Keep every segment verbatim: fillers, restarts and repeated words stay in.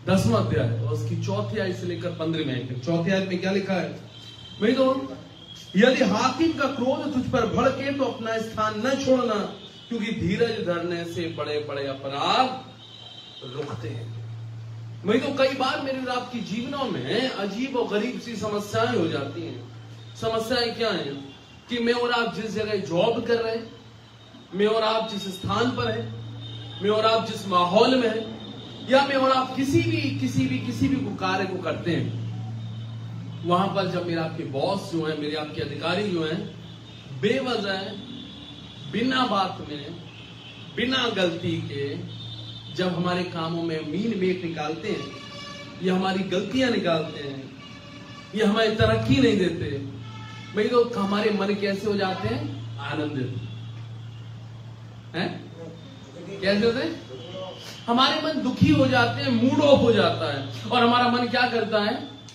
दसवां अध्याय और उसकी चौथी आयत से लेकर पंद्रहवीं आयत। चौथी आयत में क्या लिखा है? वही तो, यदि हाकिम का क्रोध तुझ पर भड़के तो अपना स्थान न छोड़ना, क्योंकि धीरज धरने से बड़े बड़े अपराध रुकते हैं। वही तो, कई बार मेरे और आपकी जीवनों में अजीब और गरीब सी समस्याएं हो जाती हैं। समस्याएं क्या हैं? कि मैं और आप जिस जगह जॉब कर रहे हैं, मैं और आप जिस स्थान पर है, मैं और आप जिस माहौल में है, या मैं और आप किसी भी किसी भी किसी भी कार्य को करते हैं, वहां पर जब मेरे आपके बॉस जो है, मेरे आपके अधिकारी जो हैं, बेवजह बिना बात में, बिना गलती के जब हमारे कामों में मीन मेट निकालते हैं, या हमारी गलतियां निकालते हैं, या हमें तरक्की नहीं देते, भाई तो हमारे मन कैसे हो जाते हैं? आनंदित हैं? कैसे होते हैं? हमारे मन दुखी हो जाते हैं, मूड ऑफ हो जाता है, और हमारा मन क्या करता है?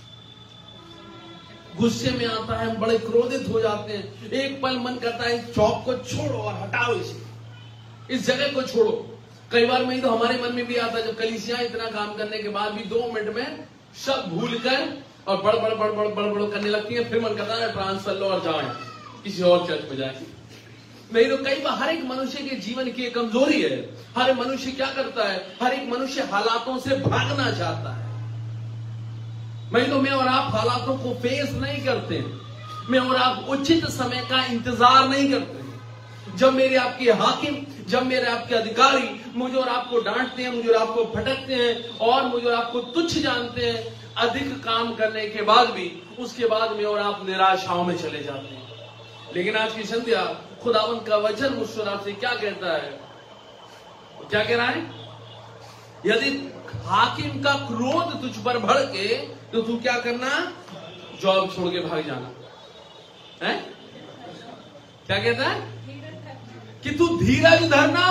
गुस्से में आता है, हम बड़े क्रोधित हो जाते हैं। एक पल मन करता है चौक को छोड़ो और हटाओ इसे, इस जगह को छोड़ो। कई बार में तो हमारे मन में भी आता है, जब कलीसिया इतना काम करने के बाद भी दो मिनट में सब भूल कर और बड़ बड़ बड़ बड़ बड़ बड़ करने लगती है, फिर मन करता है ट्रांसफर लो और जाए किसी और चर्च में जाए। नहीं तो कई बार हर एक मनुष्य के जीवन की एक कमजोरी है। हर एक मनुष्य क्या करता है? हर एक मनुष्य हालातों से भागना चाहता है। नहीं तो मैं और आप हालातों को फेस नहीं करते, मैं और आप उचित समय का इंतजार नहीं करते। जब मेरे आपके हाकिम, जब मेरे आपके अधिकारी मुझे और आपको डांटते हैं, मुझे और आपको फटकते हैं, और मुझे और आपको तुच्छ जानते हैं, अधिक काम करने के बाद भी, उसके बाद में और आप निराशाओं में चले जाते हैं। लेकिन आज की संध्या खुदावंत का वचन मुझसे और आपसे क्या कहता है? क्या कह रहा है? यदि हाकिम का क्रोध तुझ पर भड़के तो तू क्या करना? जॉब छोड़ के भाग जाना है। क्या कहता है? कि तू धीरज धरना,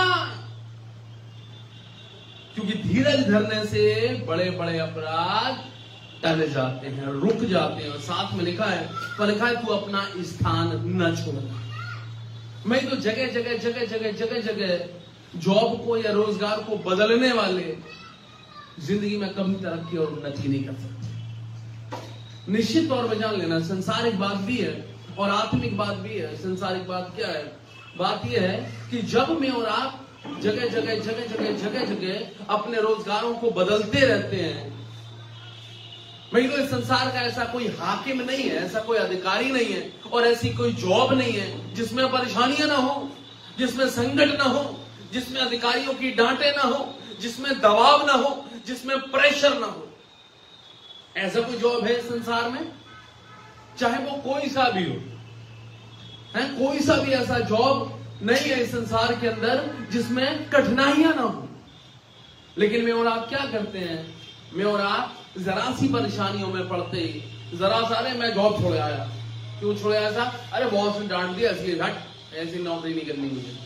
क्योंकि धीरज धरने से बड़े बड़े अपराध टल जाते हैं, रुक जाते हैं। और साथ में लिखा है, तो लिखा है तू अपना स्थान न छोड़ना। मैं तो जगह जगह जगह जगह जगह जगह जॉब को या रोजगार को बदलने वाले जिंदगी में कभी तरक्की और उन्नति नहीं कर सकते। निश्चित तौर पर जान लेना, संसारिक बात भी है और आत्मिक बात भी है। संसारिक बात क्या है? बात यह है कि जब मैं और आप जगह जगह जगह जगह जगह जगह अपने रोजगारों को बदलते रहते हैं, मैं तो इस संसार का ऐसा कोई हाकिम नहीं है, ऐसा कोई अधिकारी नहीं है, और ऐसी कोई जॉब नहीं है जिसमें परेशानियां ना हो, जिसमें संकट ना हो, जिसमें अधिकारियों की डांटे ना हो, जिसमें दबाव ना हो, जिसमें प्रेशर ना हो। ऐसा कोई जॉब है संसार में? चाहे वो कोई सा भी हो, है कोई सा भी ऐसा जॉब नहीं है इस संसार के अंदर जिसमें कठिनाइयां ना हो। लेकिन मैं और आप क्या करते हैं? मैं और आप जरा सी परेशानियों में पड़ते ही, जरा सा, अरे मैं जॉब छोड़ आया। क्यों छोड़ आया? था अरे बॉस ने डांट दिया इसलिए हट, ऐसी नौकरी नहीं करनी मुझे।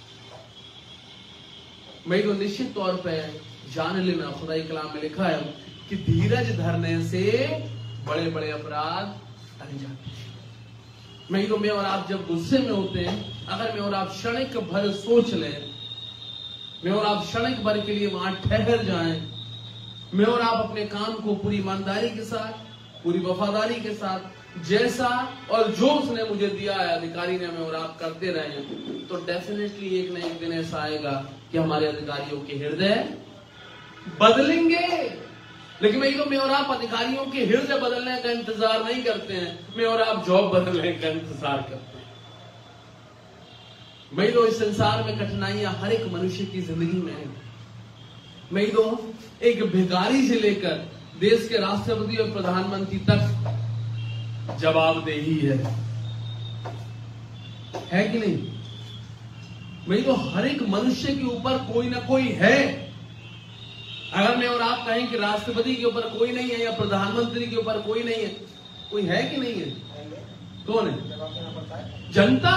मैं तो निश्चित तौर पे जान लेना, खुदाई कलाम में लिखा है कि धीरज धरने से बड़े बड़े अपराध टल जाते हैं। मैं तो मैं और आप जब गुस्से में होते हैं, अगर मैं और आप क्षणिक भर सोच लें, मैं और आप क्षणिक भर के लिए वहां ठहर जाएं, मैं और आप अपने काम को पूरी ईमानदारी के साथ, पूरी वफादारी के साथ, जैसा और जो उसने मुझे दिया है, अधिकारी ने, मैं और आप करते रहे, तो डेफिनेटली एक न एक दिन ऐसा आएगा कि हमारे अधिकारियों के हृदय बदलेंगे। लेकिन मैं तो मैं और आप अधिकारियों के हृदय बदलने का इंतजार नहीं करते हैं, मैं और आप जॉब बदलने का इंतजार करते हैं। मैं तो इस संसार में कठिनाइयां हर एक मनुष्य की जिंदगी में है। मैं तो एक भिखारी से लेकर देश के राष्ट्रपति और प्रधानमंत्री तक जवाबदेही है, है कि नहीं? मैं तो हर एक मनुष्य के ऊपर कोई ना कोई है। अगर मैं और आप कहें कि राष्ट्रपति के ऊपर कोई नहीं है या प्रधानमंत्री के ऊपर कोई नहीं है, कोई है कि नहीं है? कौन है? जनता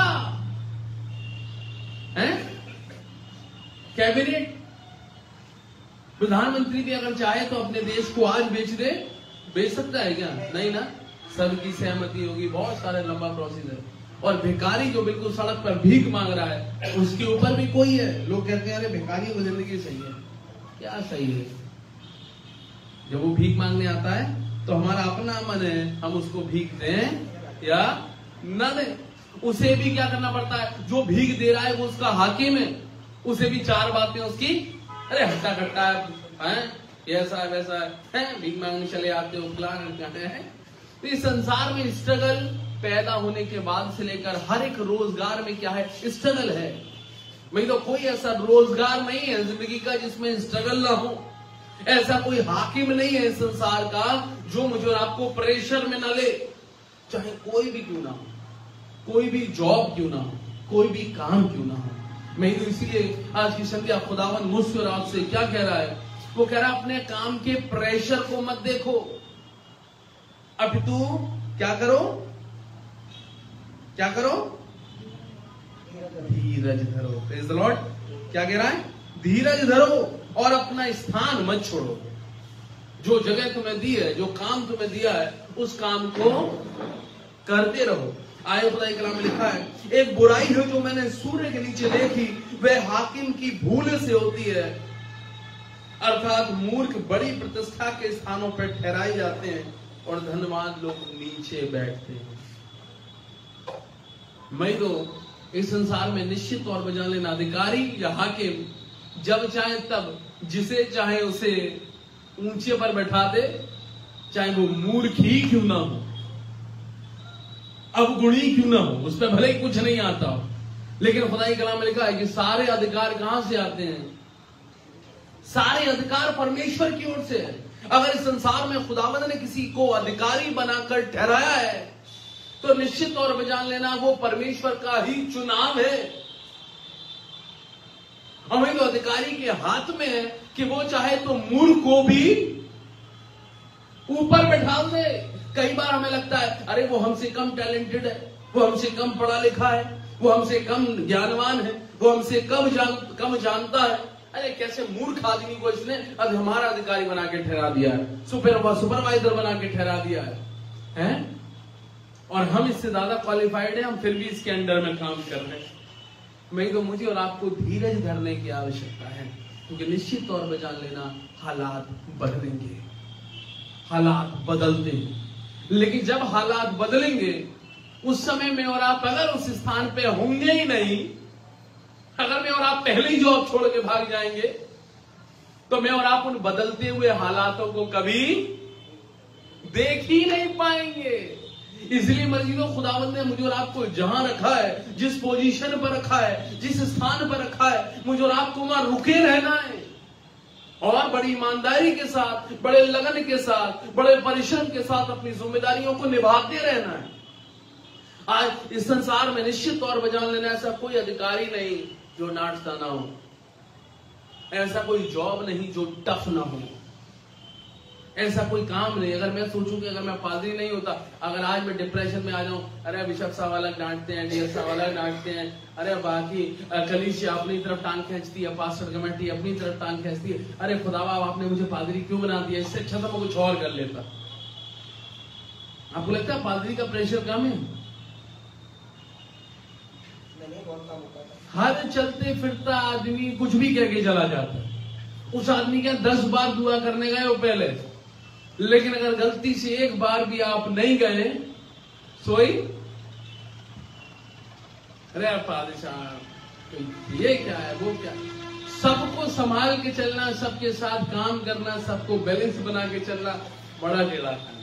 है। कैबिनेट, प्रधानमंत्री भी अगर चाहे तो अपने देश को आज बेच दे, बेच सकता है क्या? नहीं ना, सबकी सहमति होगी, बहुत सारे लंबा प्रोसेस है। और भिखारी जो बिल्कुल सड़क पर भीख मांग रहा है, उसके ऊपर भी कोई है। लोग कहते हैं अरे भिखारियों की जिंदगी सही है। क्या सही है? जब वो भीख मांगने आता है तो हमारा अपना मन है, हम उसको भीख दें या न दें। उसे भी क्या करना पड़ता है, जो भीख दे रहा है वो उसका हाकिम है, उसे भी चार बातें उसकी, अरे हट्टा कट्टा है, ऐसा है वैसा है, भीख मांगने चले आते हो, प्लान है। तो इस संसार में स्ट्रगल पैदा होने के बाद से लेकर हर एक रोजगार में क्या है, स्ट्रगल है। वही तो कोई ऐसा रोजगार नहीं है जिंदगी का जिसमें स्ट्रगल ना हो। ऐसा कोई हाकिम नहीं है इस संसार का जो मुझे और आपको प्रेशर में न ले, चाहे कोई भी क्यों ना हो, कोई भी जॉब क्यों ना हो, कोई भी काम क्यों ना हो। मैं तो इसीलिए आज की संध्या खुदावन मुझसे और आपसे क्या कह रहा है, वो कह रहा है अपने काम के प्रेशर को मत देखो, अब तू क्या करो, क्या करो, धीरज धरो। Praise the Lord. क्या कह रहा है, धीरज धरो और अपना स्थान मत छोड़ो। जो जगह तुम्हें दी है, जो काम तुम्हें दिया है, उस काम को करते रहो। आए खुदा के कलाम में लिखा है, एक बुराई है जो मैंने सूर्य के नीचे देखी, वह हाकिम की भूल से होती है, अर्थात मूर्ख बड़ी प्रतिष्ठा के स्थानों पर ठहराए जाते हैं और धनवान लोग नीचे बैठते हैं। मैं तो इस संसार में निश्चित तौर पर जान लेना, अधिकारी या हाकिम जब चाहे तब जिसे चाहे उसे ऊंचे पर बैठा दे, चाहे वो मूर्ख ही क्यों ना हो, अवगुणी क्यों ना हो, उस पर भले ही कुछ नहीं आता हो, लेकिन खुदा की कलाम में लिखा है कि सारे अधिकार कहां से आते हैं, सारे अधिकार परमेश्वर की ओर से है। अगर इस संसार में खुदावंद ने किसी को अधिकारी बनाकर ठहराया है तो निश्चित तौर पर जान लेना वो परमेश्वर का ही चुनाव है। हमें तो अधिकारी के हाथ में है कि वो चाहे तो मूर्ख को भी ऊपर बैठा दे। कई बार हमें लगता है अरे वो हमसे कम टैलेंटेड है, वो हमसे कम पढ़ा लिखा है, वो हमसे कम ज्ञानवान है, वो हमसे कम जान कम जानता है। अरे कैसे मूर्ख आदमी को इसने अब हमारा अधिकारी बना के ठहरा दिया है, सुपर सुपरवाइजर बना के ठहरा दिया है, हैं? और हम इससे ज्यादा क्वालिफाइड हैं, हम फिर भी इसके अंडर में काम कर रहे हैं। मैं तो मुझे और आपको धीरज धरने की आवश्यकता है, क्योंकि निश्चित तौर पर जान लेना हालात बदलेंगे, हालात बदलते हैं, लेकिन जब हालात बदलेंगे उस समय में और आप अगर उस स्थान पे होंगे ही नहीं, अगर मैं और आप पहले ही जॉब छोड़ के भाग जाएंगे तो मैं और आप उन बदलते हुए हालातों को कभी देख ही नहीं पाएंगे। इसलिए मर्जी तो खुदावंद ने मुझे और आपको जहां रखा है, जिस पोजीशन पर रखा है, जिस स्थान पर रखा है, मुझे और आपको वहां रुके रहना है और बड़ी ईमानदारी के साथ, बड़े लगन के साथ, बड़े परिश्रम के साथ अपनी जिम्मेदारियों को निभाते रहना है। आज इस संसार में निश्चित तौर पर जान लेना, ऐसा कोई अधिकारी नहीं जो नाटता ना हो, ऐसा कोई जॉब नहीं जो टफ ना हो, ऐसा कोई काम नहीं। अगर मैं सोचूं कि अगर मैं पादरी नहीं होता, अगर आज मैं डिप्रेशन में आ जाऊं, अरे बिशप साहब अलग डांटते हैं, डीएस साहब अलग डांटते हैं, अरे बाकी कलीसिया अपनी तरफ टांग खींचती है, पास्टर कमेटी अपनी तरफ टांग खींचती है, अरे खुदावा आपने मुझे पादरी क्यों बना दिया, इससे अच्छा तो मैं कुछ और कर लेता। आपको लगता है पादरी का प्रेशर कम है? हर चलते फिरता आदमी कुछ भी कह के चला जाता है। उस आदमी के दस बार दुआ करने गए वो पहले, लेकिन अगर गलती से एक बार भी आप नहीं गए सोई, अरे पादरी साहब ये क्या है, वो क्या, सबको संभाल के चलना, सबके साथ काम करना, सबको बैलेंस बना के चलना बड़ा टेढ़ा था।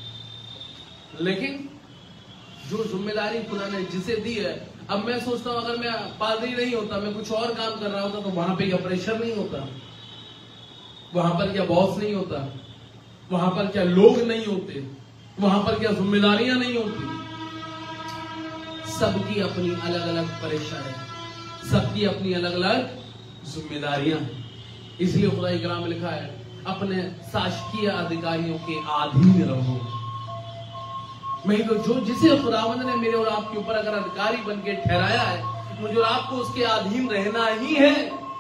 लेकिन जो जिम्मेदारी खुदा ने जिसे दी है, अब मैं सोचता हूं अगर मैं पादरी नहीं होता, मैं कुछ और काम कर रहा होता तो वहां पे क्या प्रेशर नहीं होता, वहां पर क्या बॉस नहीं होता, वहां पर क्या लोग नहीं होते, वहां पर क्या जिम्मेदारियां नहीं होती। सबकी अपनी अलग अलग प्रेशर है, सबकी अपनी अलग अलग जिम्मेदारियां हैं। इसलिए खुदा के कलाम में लिखा है, अपने शासकीय अधिकारियों के अधीन रहो। मैं तो जो जिसे खुदावंद ने मेरे और आपके ऊपर अगर अधिकारी बन के ठहराया है, मुझे और आपको उसके अधीन रहना ही है।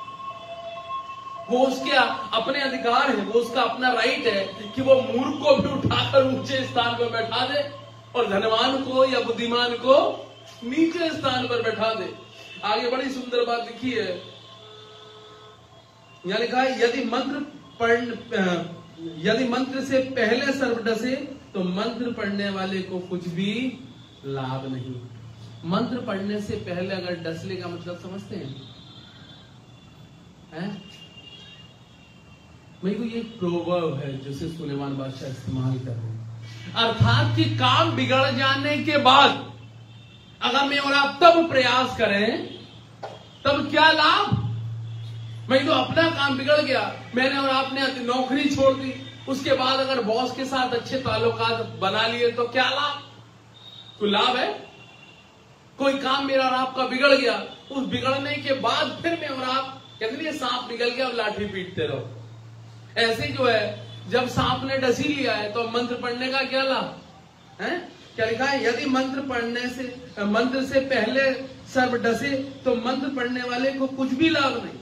वो उसके अपने अधिकार है, वो उसका अपना राइट है कि वो मूर्ख को भी उठाकर ऊंचे स्थान पर बैठा दे और धनवान को या बुद्धिमान को नीचे स्थान पर बैठा दे। आगे बड़ी सुंदर बात लिखी है, यहां लिखा है, यदि मंत्र पढ़ यदि मंत्र से पहले सर्प डसे तो मंत्र पढ़ने वाले को कुछ भी लाभ नहीं। मंत्र पढ़ने से पहले अगर डसले का मतलब समझते हैं, हैं? मेरे को ये प्रोवर्ब है जिसे सुलेमान बादशाह इस्तेमाल कर रहे हैं, अर्थात कि काम बिगड़ जाने के बाद अगर मैं और आप तब प्रयास करें तब क्या लाभ। मैं तो अपना काम बिगड़ गया, मैंने और आपने नौकरी छोड़ दी, उसके बाद अगर बॉस के साथ अच्छे ताल्लुकात बना लिए तो क्या लाभ। कोई लाभ है? कोई काम मेरा और आपका बिगड़ गया, उस बिगड़ने के बाद फिर मैं और आप कहते नहीं सांप निकल गया अब लाठी पीटते रहो। ऐसे जो है जब सांप ने डसी लिया है तो मंत्र पढ़ने का क्या लाभ है? क्या लिखा है? यदि मंत्र पढ़ने से मंत्र से पहले सर्प डसे तो मंत्र पढ़ने वाले को कुछ भी लाभ नहीं।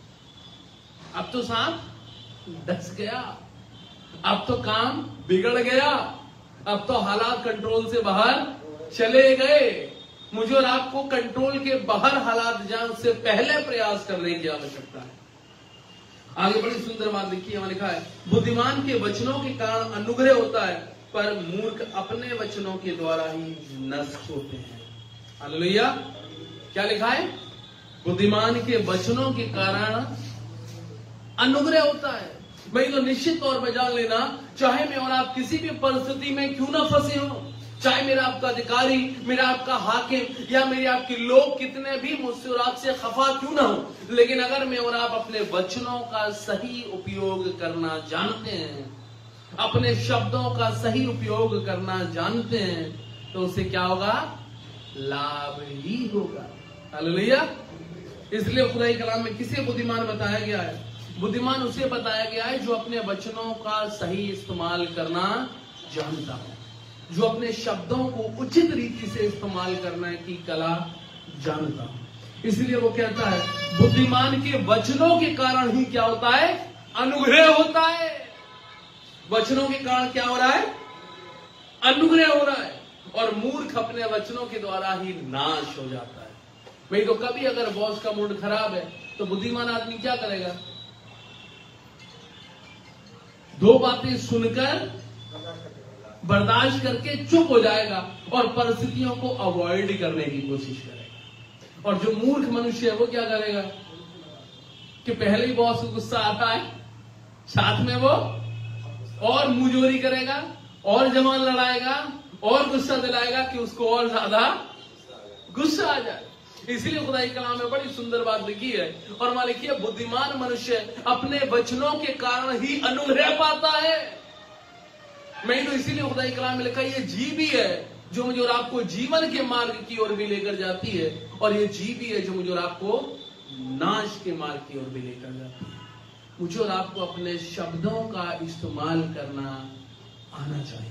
अब तो सांप डस गया, अब तो काम बिगड़ गया, अब तो हालात कंट्रोल से बाहर चले गए। मुझे और आपको कंट्रोल के बाहर हालात जाए उससे पहले प्रयास करने की आवश्यकता है। आगे बड़ी सुंदर बात देखिए, वहां लिखा है बुद्धिमान के वचनों के कारण अनुग्रह होता है पर मूर्ख अपने वचनों के द्वारा ही नष्ट होते हैं। हालेलुया। क्या लिखा है? बुद्धिमान के वचनों के कारण अनुग्रह होता है। भाई तो निश्चित तौर पर जान लेना, चाहे मैं और आप किसी भी परिस्थिति में क्यों ना फंसे हो, चाहे मेरा आपका अधिकारी, मेरा आपका हाकिम या मेरे आपके लोग कितने भी मुझसे और आपसे खफा क्यों ना हो, लेकिन अगर मैं और आप अपने वचनों का सही उपयोग करना जानते हैं, अपने शब्दों का सही उपयोग करना जानते हैं, तो उससे क्या होगा? लाभ ही होगा। हालेलुया। इसलिए खुदाई कलाम में किसे बुद्धिमान बताया गया है? बुद्धिमान उसे बताया गया है जो अपने वचनों का सही इस्तेमाल करना जानता है, जो अपने शब्दों को उचित रीति से इस्तेमाल करने की कला जानता है। इसलिए वो कहता है बुद्धिमान के वचनों के कारण ही क्या होता है? अनुग्रह होता है। वचनों के कारण क्या हो रहा है? अनुग्रह हो रहा है। और मूर्ख अपने वचनों के द्वारा ही नाश हो जाता है। भाई तो कभी अगर बॉस का मूड खराब है तो बुद्धिमान आदमी क्या करेगा? दो बातें सुनकर बर्दाश्त करके चुप हो जाएगा और परिस्थितियों को अवॉइड करने की कोशिश करेगा। और जो मूर्ख मनुष्य है वो क्या करेगा कि पहले ही बॉस को गुस्सा आता है, साथ में वो और मुंहजोरी करेगा और जवान लड़ाएगा और गुस्सा दिलाएगा कि उसको और ज्यादा गुस्सा आ जाए। इसलिए खुदाई कलाम में बड़ी सुंदर बात लिखी है और वहां लिखी है बुद्धिमान मनुष्य अपने वचनों के कारण ही अनुग्रह पाता है। मैं तो इसीलिए खुदाई कलाम में लिखा ये जीवी है जो मुझे और आपको जीवन के मार्ग की ओर भी लेकर जाती है, और ये जीवी है जो मुझे और आपको नाश के मार्ग की ओर भी लेकर जाती है। मुझे और आपको अपने शब्दों का इस्तेमाल करना आना चाहिए।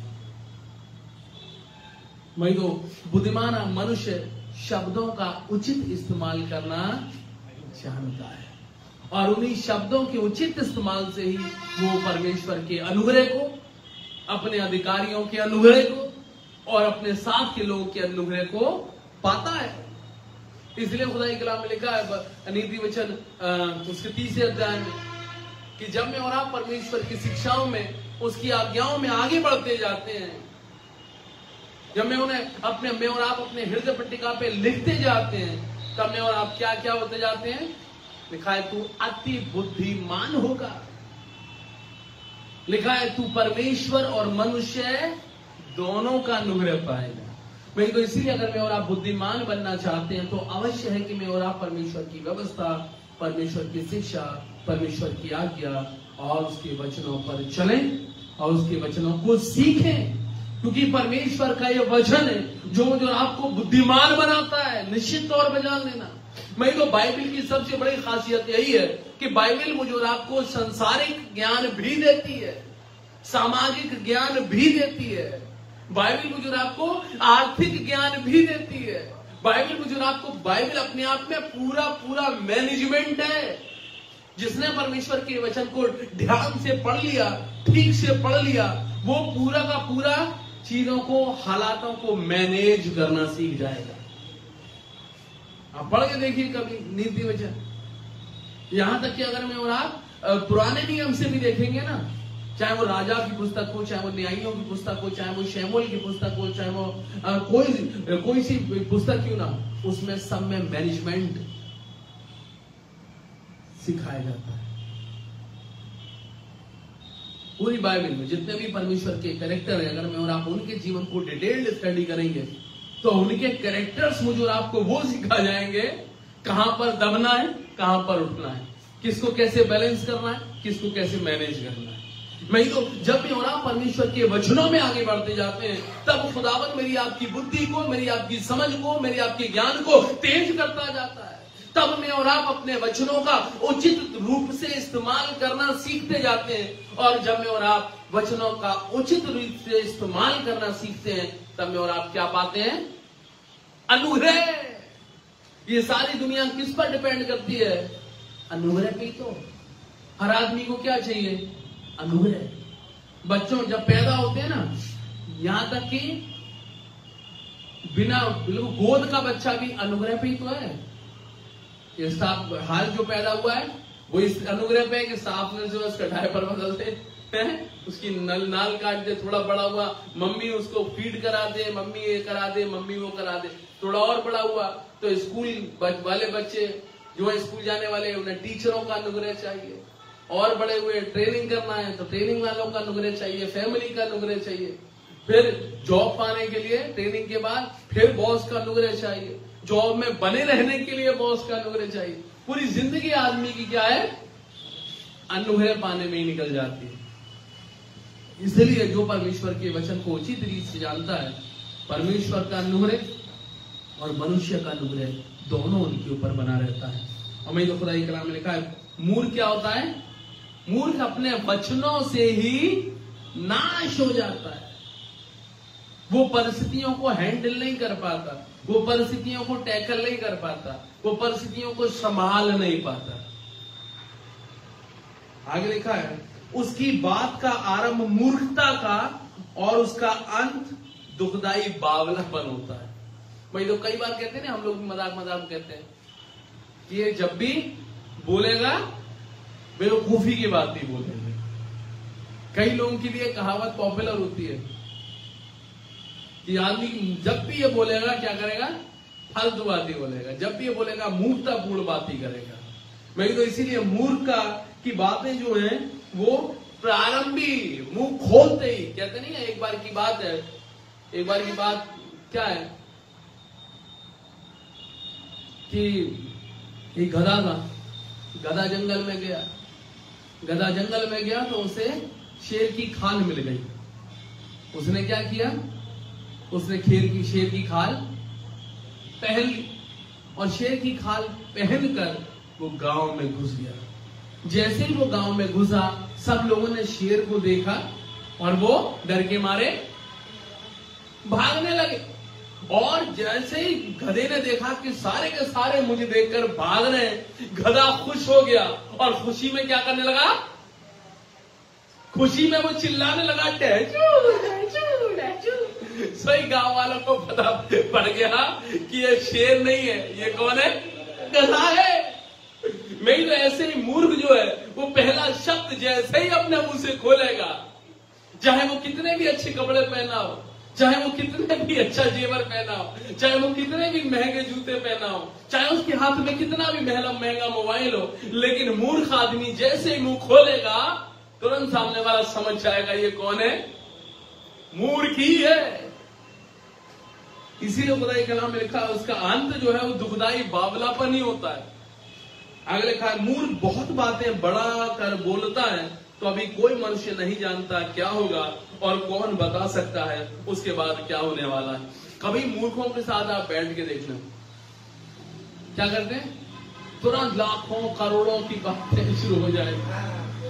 मैं तो बुद्धिमान मनुष्य शब्दों का उचित इस्तेमाल करना जानता है, और उन्हीं शब्दों के उचित इस्तेमाल से ही वो परमेश्वर के अनुग्रह को, अपने अधिकारियों के अनुग्रह को और अपने साथ के लोगों के अनुग्रह को पाता है। इसलिए खुदाई कलाम में लिखा है नीति वचन उसके तीसरे अध्याय में कि जब मैं और आप परमेश्वर की शिक्षाओं में, उसकी आज्ञाओं में आगे बढ़ते जाते हैं, जब मैं उन्हें अपने मैं और आप अपने हृदय पट्टिका पे लिखते जाते हैं, तब मैं और आप क्या क्या होते जाते हैं? लिखा है तू अति बुद्धिमान होगा। लिखा है तू परमेश्वर और मनुष्य दोनों का अनुग्रह पाएगा। मैं तो इसलिए अगर मैं और आप बुद्धिमान बनना चाहते हैं तो अवश्य है कि मैं और आप परमेश्वर की व्यवस्था, परमेश्वर की शिक्षा, परमेश्वर की आज्ञा और उसके वचनों पर चलें और उसके वचनों को सीखें, क्योंकि परमेश्वर का यह वचन है जो मुझे आपको बुद्धिमान बनाता है। निश्चित तौर पर जान लेना, मैं तो बाइबल की सबसे बड़ी खासियत यही है कि बाइबल मुझे और आपको सांसारिक ज्ञान भी देती है, सामाजिक ज्ञान भी देती है, बाइबल मुझे और आपको आर्थिक ज्ञान भी देती है। बाइबल मुझे और आपको, बाइबल अपने आप में पूरा पूरा मैनेजमेंट है। जिसने परमेश्वर के वचन को ध्यान से पढ़ लिया, ठीक से पढ़ लिया, वो पूरा का पूरा चीजों को, हालातों को मैनेज करना सीख जाएगा। आप पढ़ के देखिए कभी नीति वचन, यहां तक कि अगर मैं और आप पुराने नियम से भी देखेंगे ना, चाहे वो राजा की पुस्तक हो, चाहे वो न्यायियों की पुस्तक हो, चाहे वो शमूएल की पुस्तक हो, चाहे वो आ, कोई कोई सी पुस्तक क्यों ना, उसमें सब में मैनेजमेंट सिखाया जाता है। पूरी बाइबल में जितने भी परमेश्वर के कैरेक्टर है, अगर मैं और आप उनके जीवन को डिटेल्ड स्टडी करेंगे तो उनके कैरेक्टर्स मुझे और आपको वो सिखा जाएंगे कहां पर दबना है, कहां पर उठना है, किसको कैसे बैलेंस करना है, किसको कैसे मैनेज करना है। मैं तो जब भी और आप परमेश्वर के वचनों में आगे बढ़ते जाते हैं, तब खुदावन मेरी आपकी बुद्धि को, मेरी आपकी समझ को, मेरी आपके ज्ञान को तेज करता जाता है। तब मैं और आप अपने वचनों का उचित रूप से इस्तेमाल करना सीखते जाते हैं। और जब मैं और आप वचनों का उचित रूप से इस्तेमाल करना सीखते हैं, तब मैं और आप क्या पाते हैं? अनुग्रह। ये सारी दुनिया किस पर डिपेंड करती है? अनुग्रह पे। तो हर आदमी को क्या चाहिए? अनुग्रह। बच्चों जब पैदा होते हैं ना, यहां तक कि बिना बिल्कुल गोद का बच्चा भी अनुग्रह पे ही तो है। ये साफ हाल जो पैदा हुआ है वो इस अनुग्रह पे है कि साफ ने जो उसका डायपर बदलते हैं, उसकी नल नाल काट दे, थोड़ा बड़ा हुआ मम्मी उसको फीड करा दे, मम्मी ये करा दे, मम्मी वो करा दे। थोड़ा और बड़ा हुआ तो स्कूल वाले बच्चे जो है स्कूल जाने वाले, उन्हें टीचरों का अनुग्रह चाहिए। और बड़े हुए ट्रेनिंग करना है तो ट्रेनिंग वालों का अनुग्रह चाहिए, फैमिली का अनुग्रह चाहिए। फिर जॉब पाने के लिए ट्रेनिंग के बाद फिर बॉस का अनुग्रह चाहिए। जॉब में बने रहने के लिए बॉस का अनुग्रह चाहिए। पूरी जिंदगी आदमी की क्या है? अनुग्रह पाने में ही निकल जाती है। इसलिए जो परमेश्वर के वचन को उचित रीत से जानता है, परमेश्वर का अनुग्रह और मनुष्य का अनुग्रह दोनों उनके ऊपर बना रहता है। और मैं तो खुदा के कलाम में लिखा है, मूर्ख क्या होता है? मूर्ख अपने वचनों से ही नाश हो जाता है। वो परिस्थितियों को हैंडल नहीं कर पाता, वो परिस्थितियों को टैकल नहीं कर पाता, वो परिस्थितियों को संभाल नहीं पाता। आगे लिखा है, उसकी बात का आरंभ मूर्खता का और उसका अंत दुखदाई बावलापन होता है। भाई तो कई बार कहते हैं ना, हम लोग मजाक मजाक में कहते हैं कि ये जब भी बोलेगा बेवकूफी की बात ही बोलेंगे। कई लोगों के लिए कहावत पॉपुलर होती है कि आदमी जब भी ये बोलेगा क्या करेगा? फालतू बात ही बोलेगा। जब भी ये बोलेगा मूर्खतापूर्ण बात ही करेगा। मैं तो इसीलिए मूर्ख का की बातें जो है वो प्रारंभी मुंह खोलते ही, कहते नहीं है, एक बार की बात है, एक बार की बात क्या है कि एक गधा था, गधा जंगल में गया, गधा जंगल में गया तो उसे शेर की खाल मिल गई। उसने क्या किया? उसने खेर की शेर की खाल पहन ली और शेर की खाल पहनकर वो गांव में घुस गया। जैसे ही वो गांव में घुसा, सब लोगों ने शेर को देखा और वो डर के मारे भागने लगे। और जैसे ही गधे ने देखा कि सारे के सारे मुझे देखकर भाग रहे हैं, गधा खुश हो गया और खुशी में क्या करने लगा? खुशी में वो चिल्लाने लगा, टैचू टैचू टैचू। सही गांव वालों को पता पड़ गया कि ये शेर नहीं है, ये कौन है? गधा है। मैं तो ऐसे ही मूर्ख जो है वो पहला शब्द जैसे ही अपने मुंह से खोलेगा, चाहे वो कितने भी अच्छे कपड़े पहना हो, चाहे वो कितने भी अच्छा जेवर पहना हो, चाहे वो कितने भी महंगे जूते पहना हो, चाहे उसके हाथ में कितना भी महंगा महंगा मोबाइल हो, लेकिन मूर्ख आदमी जैसे ही मुंह खोलेगा तुरंत सामने वाला समझ जाएगा ये कौन है? मूर्ख ही है। इसीलिए खुदा के कलाम में लिखा है, उसका अंत जो है वो दुखदाई बावलापन ही होता है। आगे लिखा है, मूर्ख बहुत बातें बड़ा कर बोलता है तो अभी कोई मनुष्य नहीं जानता क्या होगा और कौन बता सकता है उसके बाद क्या होने वाला है। कभी मूर्खों के साथ आप बैठ के देखना, क्या करते हैं? तुरंत लाखों करोड़ों की बातें शुरू हो जाएगी,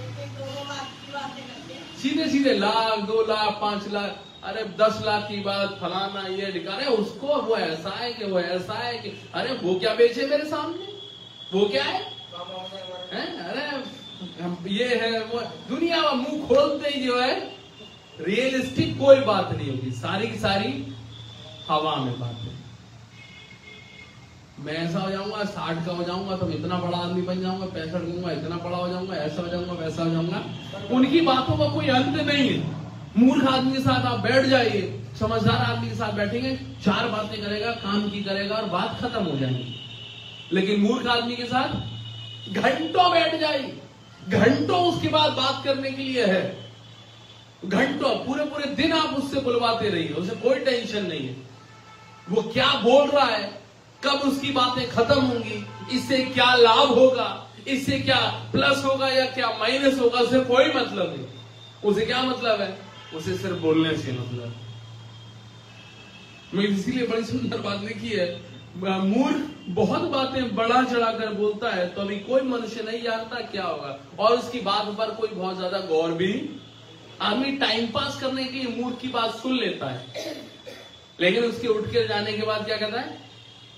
सीधे सीधे लाख, दो लाख, पांच लाख, अरे दस लाख की बात, फलाना ये लिखा, अरे उसको वो ऐसा है कि वो ऐसा है कि, अरे वो क्या बेचे मेरे सामने, वो क्या है, है? अरे ये है वो। दुनिया में मुंह खोलते ही जो है रियलिस्टिक कोई बात नहीं होगी, सारी की सारी हवा में बातें। मैं ऐसा हो जाऊंगा, साठ का हो जाऊंगा तो मैं इतना बड़ा आदमी बन जाऊंगा, पैंसठ दूंगा इतना बड़ा हो जाऊंगा, ऐसा हो जाऊंगा, वैसा हो जाऊंगा। उनकी बातों का कोई अंत नहीं है। मूर्ख आदमी के साथ आप बैठ जाइए, समझदार आदमी के साथ बैठेंगे, चार बातें करेगा, काम की करेगा और बात खत्म हो जाएगी। लेकिन मूर्ख आदमी के साथ घंटों बैठ जाइए, घंटों उसके बाद बात करने के लिए है, घंटों पूरे पूरे दिन आप उससे बुलवाते रहिए, उसे कोई टेंशन नहीं है। वो क्या बोल रहा है, कब उसकी बातें खत्म होंगी, इससे क्या लाभ होगा, इससे क्या प्लस होगा या क्या माइनस होगा, उसे कोई मतलब नहीं। उसे क्या मतलब है, उसे सिर्फ बोलने से मतलब। मैं इसीलिए बड़ी सुंदर बात लिखी है, मूर्ख बहुत बातें बढ़ा चढ़ाकर बोलता है तो अभी कोई मनुष्य नहीं जानता क्या होगा, और उसकी बात पर कोई बहुत ज्यादा गौर भी। आदमी टाइम पास करने के लिए मूर्ख की बात सुन लेता है, लेकिन उसके उठ के जाने के बाद क्या कहता है,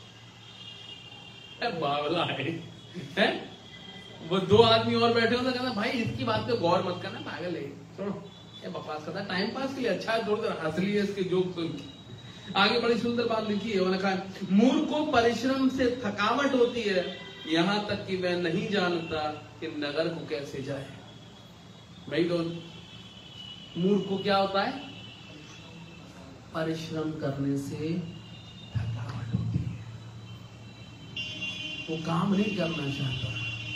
बावला है, है? वो दो आदमी और बैठे हो तो कहता भाई इसकी बात पे गौर मत करना, पागल है, छोड़ो, ये बकवास करता है, टाइम पास के लिए अच्छा है, थोड़ी देर हंस लिए इसके जोक सुन के। आगे बड़ी सुंदर बात लिखी है, उन्होंने कहा मूर्ख को परिश्रम से थकावट होती है, यहां तक कि वह नहीं जानता कि नगर को कैसे जाए। भाई तो मूर्ख को क्या होता है, परिश्रम करने से थकावट होती है, वो काम नहीं करना चाहता,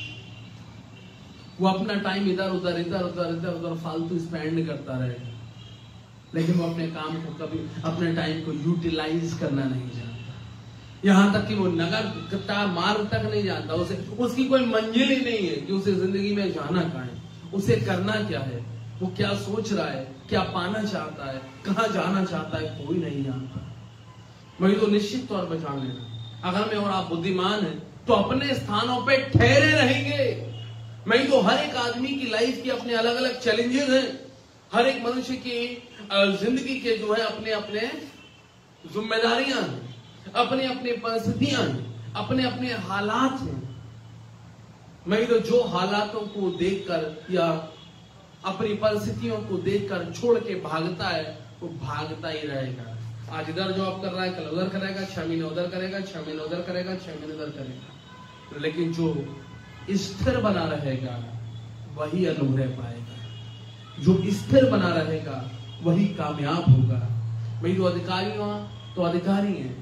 वो अपना टाइम इधर उधर इधर उधर इधर उधर फालतू स्पेंड करता रहेगा, लेकिन वो अपने काम को कभी, अपने टाइम को यूटिलाइज करना नहीं जानता। यहां तक कि वो नगर का मार्ग तक नहीं जानता, उसे उसकी कोई मंजिल ही नहीं है कि उसे जिंदगी में जाना कहां है, उसे करना क्या है, वो क्या सोच रहा है, क्या पाना चाहता है, कहां जाना चाहता है, कोई नहीं जानता। वही तो निश्चित तौर पर जान लेना, अगर मैं और आप बुद्धिमान हैं तो अपने स्थानों पे ठहरे रहेंगे। मैं तो हर एक आदमी की लाइफ के अपने अलग अलग चैलेंजेस हैं, हर एक मनुष्य की जिंदगी के जो है अपने अपने जिम्मेदारियां हैं, अपने अपने परिस्थितियां हैं, अपने अपने हालात हैं। मैं तो जो हालातों को देखकर या अपनी परिस्थितियों को देखकर छोड़ के भागता है, वो भागता ही रहेगा। आज इधर जॉब कर रहा है, कल उधर करेगा, छह महीने उधर करेगा, छह महीने उधर करेगा, छह महीने उधर करेगा, लेकिन जो स्थिर बना रहेगा वही अनुग्रह पाएगा, जो स्थिर बना रहेगा वही कामयाब होगा। भाई तो अधिकारी हो तो अधिकारी हैं,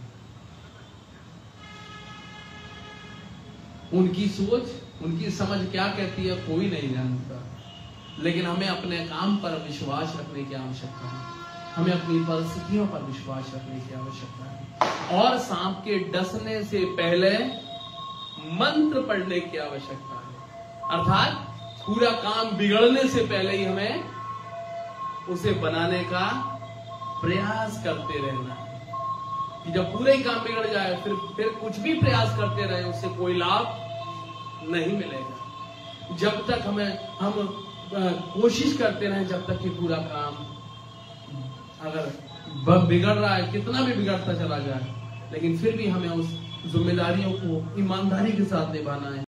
उनकी सोच, उनकी समझ क्या कहती है कोई नहीं जानता, लेकिन हमें अपने काम पर विश्वास रखने की आवश्यकता है, हमें अपनी परिस्थितियों पर विश्वास रखने की आवश्यकता है, और सांप के डसने से पहले मंत्र पढ़ने की आवश्यकता है। अर्थात पूरा काम बिगड़ने से पहले ही हमें उसे बनाने का प्रयास करते रहना है, कि जब पूरे ही काम बिगड़ जाए फिर फिर कुछ भी प्रयास करते रहे उससे कोई लाभ नहीं मिलेगा। जब तक हमें हम कोशिश करते रहे, जब तक कि पूरा काम अगर बिगड़ रहा है, कितना भी बिगड़ता चला जाए, लेकिन फिर भी हमें उस जिम्मेदारियों को ईमानदारी के साथ निभाना है।